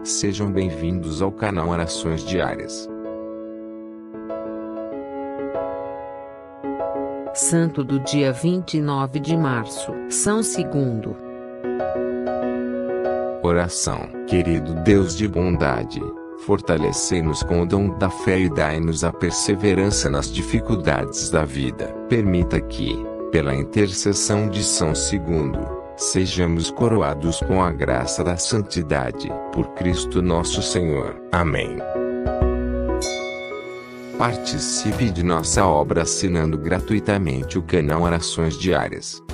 Sejam bem-vindos ao canal Orações Diárias. Santo do dia 29 de março, São Segundo. Oração. Querido Deus de bondade, fortalecei-nos com o dom da fé e dai-nos a perseverança nas dificuldades da vida. Permita que, pela intercessão de São Segundo, sejamos coroados com a graça da santidade, por Cristo nosso Senhor. Amém. Participe de nossa obra assinando gratuitamente o canal Orações Diárias.